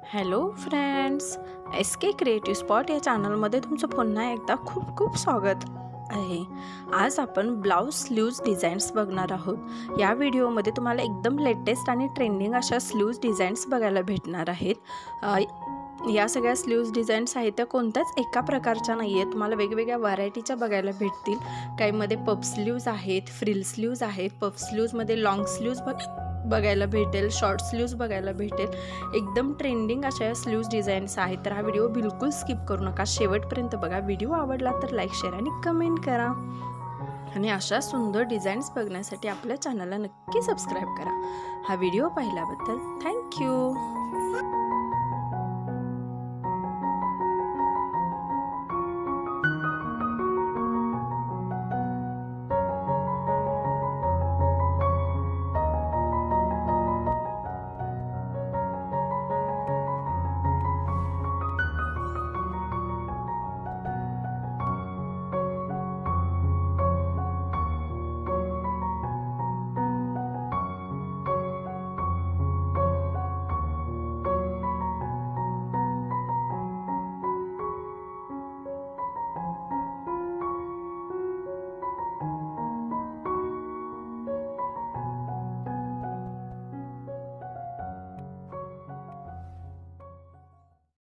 Hello friends, S K creative spot या चॅनलमध्ये तुमचं पुन्हा एकदा खूप खूप स्वागत आहे। आज आपण ब्लाऊज स्लीव्ज डिझाईन्स बघणार आहोत। या व्हिडिओमध्ये तुम्हाला एकदम लेटेस्ट आणि ट्रेंडिंग अशा स्लीव्ज डिझाईन्स बघायला भेटणार आहेत। या सगळ्या स्लीव्ज डिझाईन्स आहेत त्या कोणत्याच एका प्रकारच्या नाही आहेत, तुम्हाला वेगवेगळ्या व्हरायटीच्या बघायला भेटतील। काहीमध्ये पफ स्लीव्ज आहेत, फ्रिल स्लीव्ज आहेत, पफ स्लीव्जमध्ये लॉंग स्लीव्ज बघायला भेटेल, शॉर्ट स्लीव्ज बघायला भेटेल। एकदम ट्रेंडिंग अशा स्लीव्ज डिझाईन्स आहेत, तर हा व्हिडिओ बिलकुल स्किप करू नका, शेवटपर्यंत बघा। व्हिडिओ आवडला तर लाईक, शेअर आणि कमेंट करा आणि अशा सुंदर डिझाईन्स बघण्यासाठी आपल्या चॅनलला नक्की सबस्क्राईब करा। हा व्हिडिओ पाहिल्याबद्दल थँक्यू।